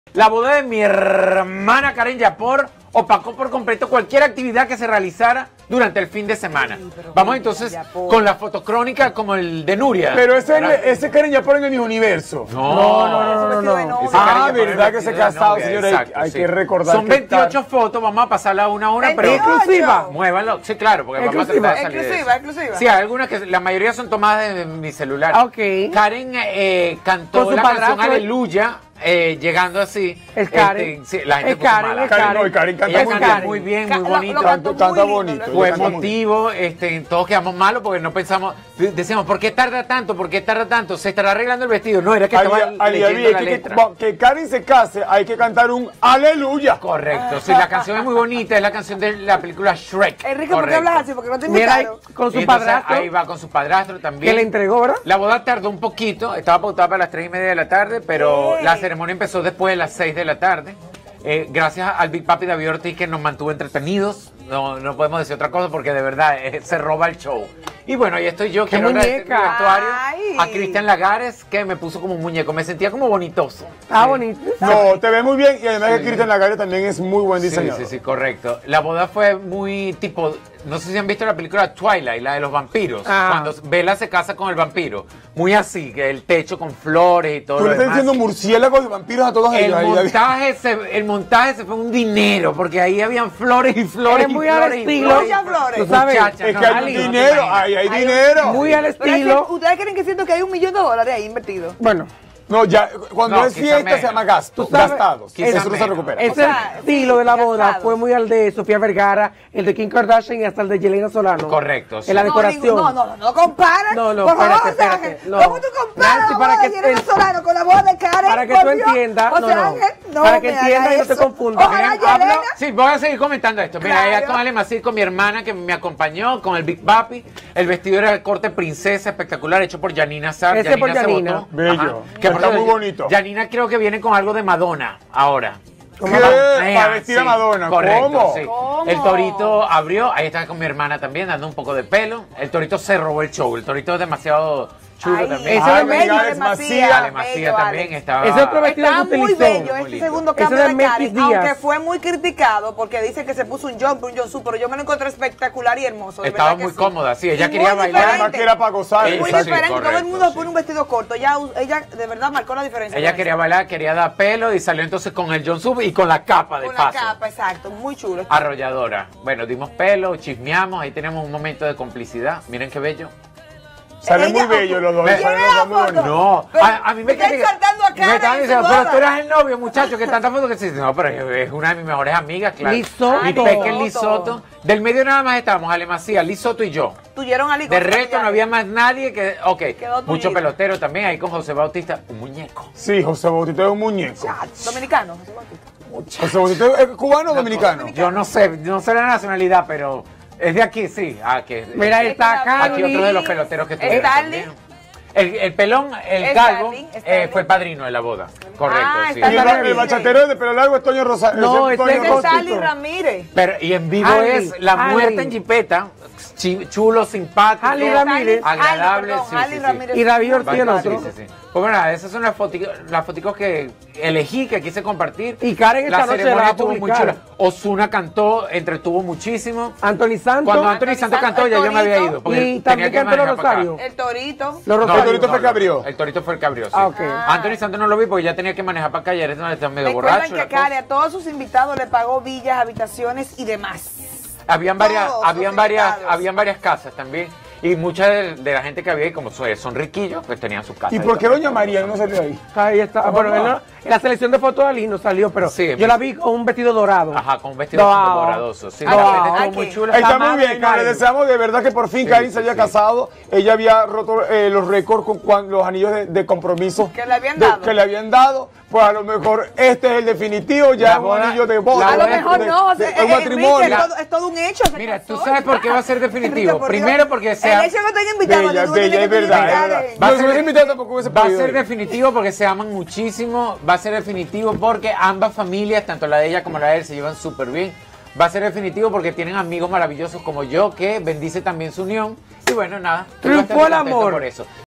La boda de mi hermana Karen Yapor opacó por completo cualquier actividad que se realizara durante el fin de semana. Vamos entonces con la fotocrónica como el de Nuria. Pero ese Karen Yapor en el mismo universo. No. Ah, verdad que se ha casado, señores. Hay que recordar. Son 28 fotos, vamos a pasarla una a una, pero exclusiva. Muévanlo. Sí, claro, porque vamos a tratar de salir de eso. Exclusiva. Sí, hay algunas que la mayoría son tomadas de mi celular. Ok. Karen cantó Con su la canción padrastro. Aleluya. Llegando así, Es Karen. sí, la gente Es Karen, puso es mala. Karen. Karen canta Ella muy canta bien. muy bien, muy bonito. Canta bonito. Fue Canta muy emotivo, todos quedamos malos porque no pensamos, decíamos, ¿por qué tarda tanto? ¿Por qué tarda tanto? ¿Se estará arreglando el vestido? No, era que estaba leyendo la letra. Que Karen se case, hay que cantar un aleluya. Correcto, sí, la canción es muy bonita, es la canción de la película Shrek. Enrique, ¿por qué hablas así? Porque no te Mira, invitaron. con su padrastro. Ahí va con su padrastro también. Que le entregó, ¿verdad? La boda tardó un poquito, estaba pautada para las 3:30 de la tarde, pero la ceremonia empezó después de las 6 de la tarde. Gracias al Big Papi David Ortiz que nos mantuvo entretenidos. No podemos decir otra cosa porque de verdad se roba el show. Y bueno, ahí estoy yo. Quiero agradecer mi vestuario a Cristian Lagares que me puso como un muñeco. Me sentía como bonitoso. Ah, bonito. No, te ves muy bien y además que Cristian Lagares también es muy buen diseñador. Sí, correcto. La boda fue muy tipo, no sé si han visto la película Twilight, la de los vampiros. Cuando Bella se casa con el vampiro. Muy así, que el techo con flores y todo. Tú le estás diciendo murciélagos y vampiros a todos ellos. El montaje se fue un dinero, porque ahí habían flores y flores. Es muy al estilo. Tú sabes, es que hay dinero, hay dinero. Muy al estilo. ¿Ustedes creen que siento que hay $1.000.000 ahí invertido? Bueno. No, ya, cuando No, es quizá fiesta menos. se llama gasto, Tú sabes, gastados. quizá Eso no se menos. recupera. Ese estilo de la boda fue muy al de Sofía Vergara, el de Kim Kardashian y hasta el de Yelena Solano. Correcto, sí. En la decoración. No comparas. No, Por favor, espérate. No. ¿Cómo tú comparas Nancy, la para boda que de Yelena Solano con la boda de Karen? Para que Por tú Dios. entiendas, O sea, Ángel, para que me entiendas hagas y no te eso. confundas. Ojalá Hablo- Yelena. Sí, voy a seguir comentando esto. Mira, Claro. ella con Ale Macir, con mi hermana que me acompañó, con el Big Papi. El vestido era de corte princesa, espectacular, hecho por Janina Sar. Ese por se Janina. votó. Bello. Que Está muy bonito. Janina creo que viene con algo de Madonna ahora. ¿Qué? Para vestir a Madonna. Correcto, ¿Cómo? sí. ¿Cómo? El torito abrió, ahí está con mi hermana también, dando un poco de pelo. El torito se robó el show. El torito es demasiado chulo Ay, también. ese Ay, es bello, bello, Alex Macías. Ale Macías también estaba. Ese otro vestido Está que muy utilizó. bello Muy este lindo. segundo Ese cambio de de Memphis Karen, Díaz. aunque fue muy criticado porque dice que se puso un jumpsuit, pero yo me lo encontré espectacular y hermoso. de Estaba verdad que muy sí. cómoda, sí. Ella Y quería muy bailar. diferente. Además que era para gozar. Sí, Muy sí, diferente, todo correcto, el mundo sí. pone un vestido corto. Ella de verdad marcó la diferencia. Ella con quería eso. bailar, quería dar pelo y salió entonces con el John Sub y con la capa de Con la paso. capa, exacto, muy chulo. Arrolladora. Bueno, dimos pelo, chismeamos, ahí tenemos un momento de complicidad. Miren qué bello. Salen muy Ella- bellos los dos. ¿Quién Salen es los la dos muy foto? bonitos. No, Pero, a mí me está exaltando a Karen me estaban en su diciendo, pero boda. tú eras el novio, muchacho, que tanta foto que sí. No, pero es una de mis mejores amigas, claro. Liz Soto. Mi peque Liz Soto. Del medio nada más estábamos, Ale Macías, Liz Soto y yo. Tuvieron a De resto no había más nadie que... Ok, Quedó mucho tullito. pelotero también, ahí con José Bautista, un muñeco. Sí, José Bautista es un muñeco. Dominicano. José Bautista es cubano o dominicano. Yo no sé la nacionalidad, pero es de aquí, sí. Mira, está Aquí otro de los Candy. peloteros que estuvieron Stanley. también. El pelón, el Stanley, calvo, Stanley. fue el padrino de la boda. Correcto, sí. Y el bachatero de pelo largo es Toño Rosario. No, ese es ese Toño es Rosario. Sally Ramírez. Pero, y en vivo Andy, es la Andy. muerte en jipeta, chulo, simpático, Andy Ramírez. agradable. Andy, sí, Andy sí, sí. Ramírez. Y David Ortiz el Sí, otro. sí, sí. Pues bueno, esas son las fotos que elegí, que quise compartir. Y Karen esta la noche la va ceremonia a estuvo muy publicar. chula. Ozuna cantó, entretuvo muchísimo. Anthony Santos. Cuando Anthony Santos cantó, ya yo me había ido. porque Y tenía también que cantó los manejar para acá. Rosario. El Torito. Los No, Rosarios. El Torito fue el que abrió. El Torito fue el que abrió, sí. Ah, ok. Anthony Santos no lo vi porque ya tenía que manejar para acá, ya está medio Recuerden borracho. que la cosa. Karen a todos sus invitados le pagó villas, habitaciones y demás. Habían todos los invitados. varias casas también. Y mucha de la gente que había ahí, como son riquillos, pues tenían sus casas. ¿Y por qué Doña María no salió ahí? Ahí está. Bueno, en la selección de fotos de Ali no salió, pero Sí, yo la vi con un vestido dorado. Ajá, con un vestido No. doradoso. Sí, No. la gente estuvo Aquí. muy chula. Está La muy madre bien, de no, le Karen. deseamos de verdad que por fin Sí, Karen sí, se había sí. casado. Ella había roto los récords con los anillos de compromiso Que le habían dado. que le habían dado. Pues a lo mejor este es el definitivo, ya La es un boda- anillo de boda. A lo boda- mejor no, José, un matrimonio. es todo un hecho. se Mira, casó tú sabes y por qué ya. va a ser definitivo. Enrique, por Dios. Primero porque sea- El hecho que te hayan invitado, Bella, tú tienes bella, es que verdad. invitar, Es verdad. Va a No, si ser- hubiese invitado tampoco hubiese Va a podido ser ir. definitivo porque se aman muchísimo. Va a ser definitivo porque ambas familias, tanto la de ella como la de él, se llevan súper bien. Va a ser definitivo porque tienen amigos maravillosos como yo, que bendice también su unión. Y bueno, nada. estoy Triunfó bastante el contento amor. por eso.